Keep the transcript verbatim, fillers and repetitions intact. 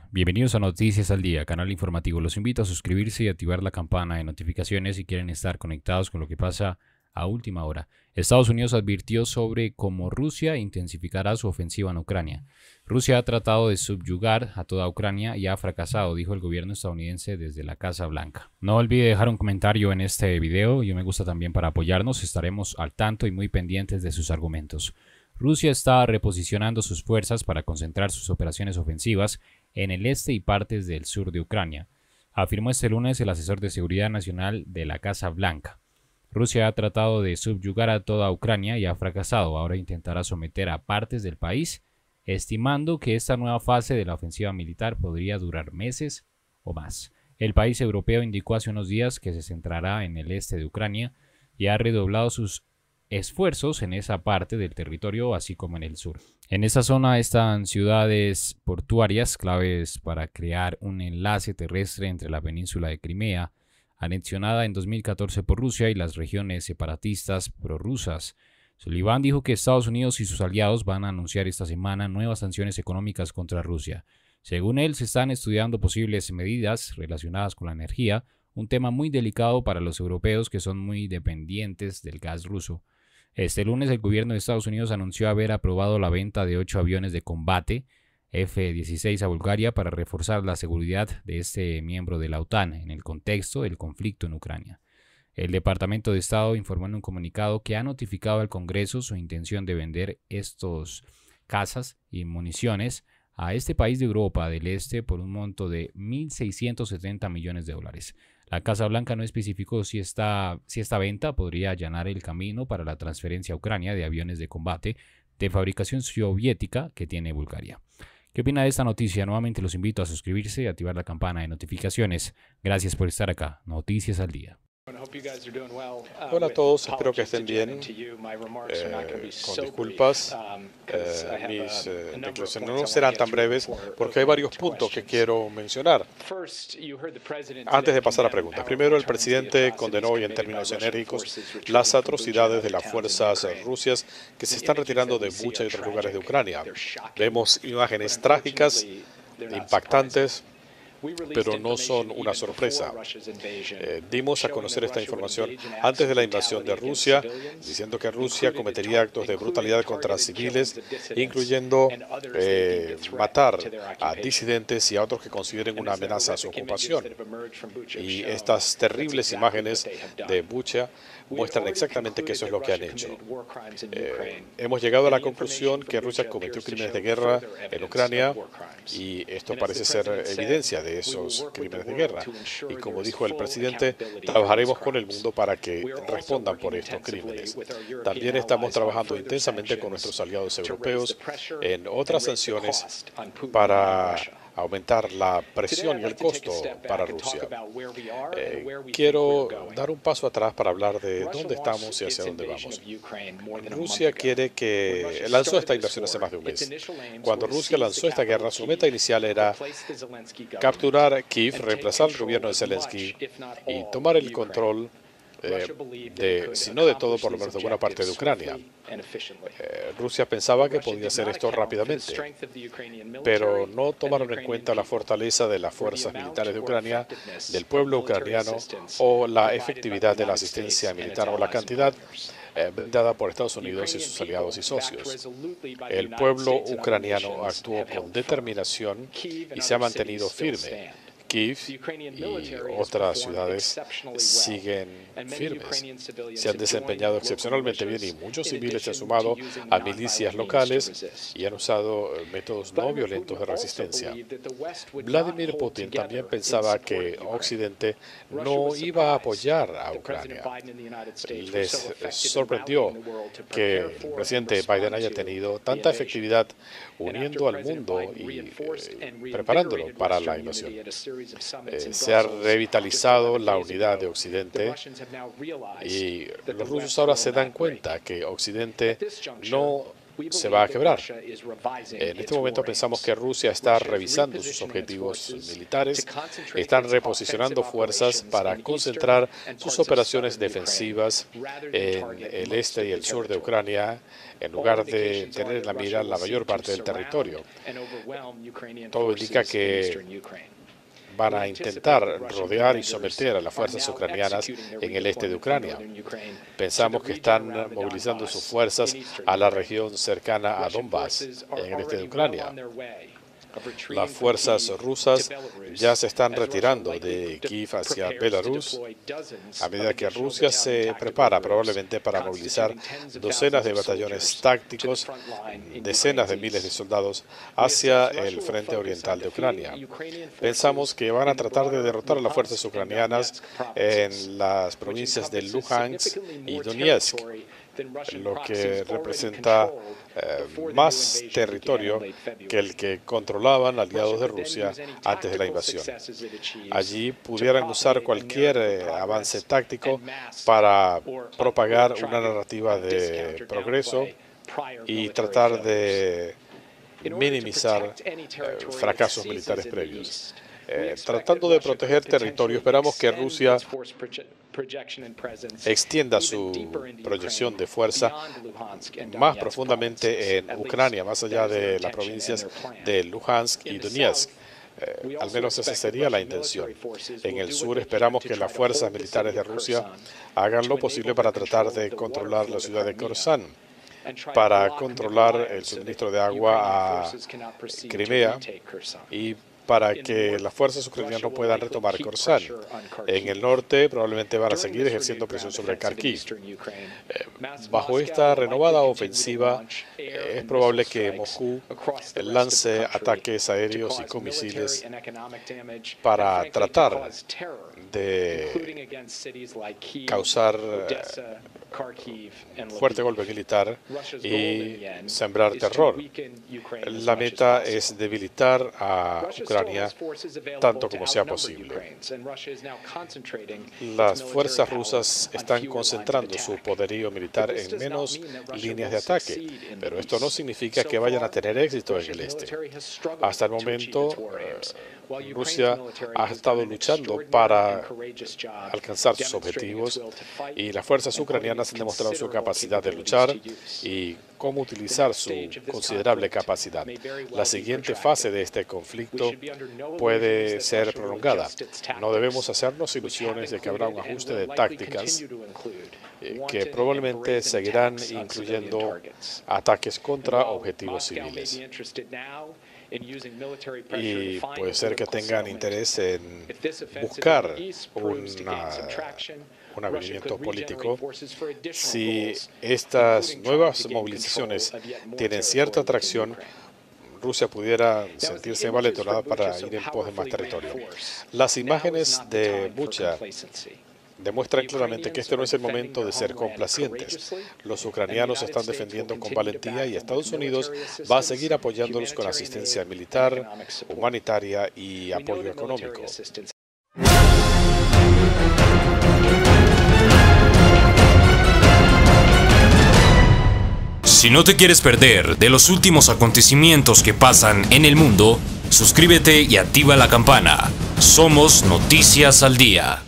Bienvenidos a Noticias al Día, canal informativo. Los invito a suscribirse y activar la campana de notificaciones si quieren estar conectados con lo que pasa a última hora. Estados Unidos advirtió sobre cómo Rusia intensificará su ofensiva en Ucrania. Rusia ha tratado de subyugar a toda Ucrania y ha fracasado, dijo el gobierno estadounidense desde la Casa Blanca. No olvide dejar un comentario en este video y un me gusta también para apoyarnos. Estaremos al tanto y muy pendientes de sus argumentos. Rusia está reposicionando sus fuerzas para concentrar sus operaciones ofensivas en el este y partes del sur de Ucrania, afirmó este lunes el asesor de seguridad nacional de la Casa Blanca. Rusia ha tratado de subyugar a toda Ucrania y ha fracasado. Ahora intentará someter a partes del país, estimando que esta nueva fase de la ofensiva militar podría durar meses o más. El país europeo indicó hace unos días que se centrará en el este de Ucrania y ha redoblado sus esfuerzos en esa parte del territorio, así como en el sur. En esta zona están ciudades portuarias claves para crear un enlace terrestre entre la península de Crimea, anexionada en dos mil catorce por Rusia, y las regiones separatistas prorrusas. Sullivan dijo que Estados Unidos y sus aliados van a anunciar esta semana nuevas sanciones económicas contra Rusia. Según él, se están estudiando posibles medidas relacionadas con la energía, un tema muy delicado para los europeos que son muy dependientes del gas ruso. Este lunes el gobierno de Estados Unidos anunció haber aprobado la venta de ocho aviones de combate F dieciséis a Bulgaria para reforzar la seguridad de este miembro de la OTAN en el contexto del conflicto en Ucrania. El Departamento de Estado informó en un comunicado que ha notificado al Congreso su intención de vender estos cazas y municiones a este país de Europa del Este por un monto de mil seiscientos setenta millones de dólares. La Casa Blanca no especificó si esta, si esta venta podría allanar el camino para la transferencia a Ucrania de aviones de combate de fabricación soviética que tiene Bulgaria. ¿Qué opina de esta noticia? Nuevamente los invito a suscribirse y activar la campana de notificaciones. Gracias por estar acá. Noticias al Día. Hola a todos, espero que estén bien. Eh, con disculpas, eh, mis eh, declaraciones no serán tan breves porque hay varios puntos que quiero mencionar. Antes de pasar a preguntas, primero el presidente condenó hoy en términos enérgicos las atrocidades de las fuerzas rusas que se están retirando de Bucha y otros lugares de Ucrania. Vemos imágenes trágicas, impactantes, pero no son una sorpresa. Eh, dimos a conocer esta información antes de la invasión de Rusia, diciendo que Rusia cometería actos de brutalidad contra civiles, incluyendo eh, matar a disidentes y a otros que consideren una amenaza a su ocupación. Y estas terribles imágenes de Bucha muestran exactamente que eso es lo que han hecho. Eh, hemos llegado a la conclusión que Rusia cometió crímenes de guerra en Ucrania y esto parece ser evidencia de esos crímenes de guerra. Y como dijo el presidente, trabajaremos con el mundo para que respondan por estos crímenes. También estamos trabajando intensamente con nuestros aliados europeos en otras sanciones para aumentar la presión y el costo para Rusia. Eh, quiero dar un paso atrás para hablar de dónde estamos y hacia dónde vamos. Rusia quiere que lanzó esta invasión hace más de un mes. Cuando Rusia lanzó esta guerra, su meta inicial era capturar Kiev, reemplazar el gobierno de Zelensky y tomar el control Eh, de, si no de todo, por lo menos de buena parte de Ucrania. Eh, Rusia pensaba que podía hacer esto rápidamente, pero no tomaron en cuenta la fortaleza de las fuerzas militares de Ucrania, del pueblo ucraniano, o la efectividad de la asistencia militar o la cantidad eh, dada por Estados Unidos y sus aliados y socios. El pueblo ucraniano actuó con determinación y se ha mantenido firme. Kiev y otras ciudades siguen firmes. Se han desempeñado excepcionalmente bien y muchos civiles se han sumado a milicias locales y han usado métodos no violentos de resistencia. Vladimir Putin también pensaba que Occidente no iba a apoyar a Ucrania. Les sorprendió que el presidente Biden haya tenido tanta efectividad uniendo al mundo y eh, preparándolo para la invasión. Eh, se ha revitalizado la unidad de Occidente y los rusos ahora se dan cuenta que Occidente no se va a quebrar. En este momento pensamos que Rusia está revisando sus objetivos militares, están reposicionando fuerzas para concentrar sus operaciones defensivas en el este y el sur de Ucrania, en lugar de tener en la mira la mayor parte del territorio. Todo indica que van a intentar rodear y someter a las fuerzas ucranianas en el este de Ucrania. Pensamos que están movilizando sus fuerzas a la región cercana a Donbass, en el este de Ucrania. Las fuerzas rusas ya se están retirando de Kiev hacia Belarus, a medida que Rusia se prepara probablemente para movilizar docenas de batallones tácticos, decenas de miles de soldados hacia el frente oriental de Ucrania. Pensamos que van a tratar de derrotar a las fuerzas ucranianas en las provincias de Luhansk y Donetsk, lo que representa eh, más territorio que el que controlaban aliados de Rusia antes de la invasión. Allí pudieran usar cualquier eh, avance táctico para propagar una narrativa de progreso y tratar de minimizar eh, fracasos militares previos. Eh, tratando de proteger territorio, esperamos que Rusia extienda su proyección de fuerza más profundamente en Ucrania, más allá de las provincias de Luhansk y Donetsk. Eh, al menos esa sería la intención. En el sur esperamos que las fuerzas militares de Rusia hagan lo posible para tratar de controlar la ciudad de Kherson, para controlar el suministro de agua a Crimea y para que las fuerzas ucranianas no puedan retomar Kherson. En el norte probablemente van a seguir ejerciendo presión sobre Kharkiv. Eh, bajo esta renovada ofensiva, eh, es probable que Moscú lance ataques aéreos y con misiles para tratar de causar eh, fuerte golpe militar y sembrar terror. La meta es debilitar a Ucrania tanto como sea posible. Las fuerzas rusas están concentrando su poderío militar en menos líneas de ataque, pero esto no significa que vayan a tener éxito en el este. Hasta el momento, eh, Rusia ha estado luchando para alcanzar sus objetivos y las fuerzas ucranianas han demostrado su capacidad de luchar y cómo utilizar su considerable capacidad. La siguiente fase de este conflicto puede ser prolongada. No debemos hacernos ilusiones de que habrá un ajuste de tácticas eh, que probablemente seguirán incluyendo ataques contra objetivos civiles. Y puede ser que tengan interés en buscar una, un avenimiento político. Si estas nuevas movilizaciones tienen cierta atracción, Rusia pudiera sentirse envalentonada para ir en pos de más territorio. Las imágenes de Bucha demuestran claramente que este no es el momento de ser complacientes. Los ucranianos se están defendiendo con valentía y Estados Unidos va a seguir apoyándolos con asistencia militar, humanitaria y apoyo económico. Si no te quieres perder de los últimos acontecimientos que pasan en el mundo, suscríbete y activa la campana. Somos Noticias al Día.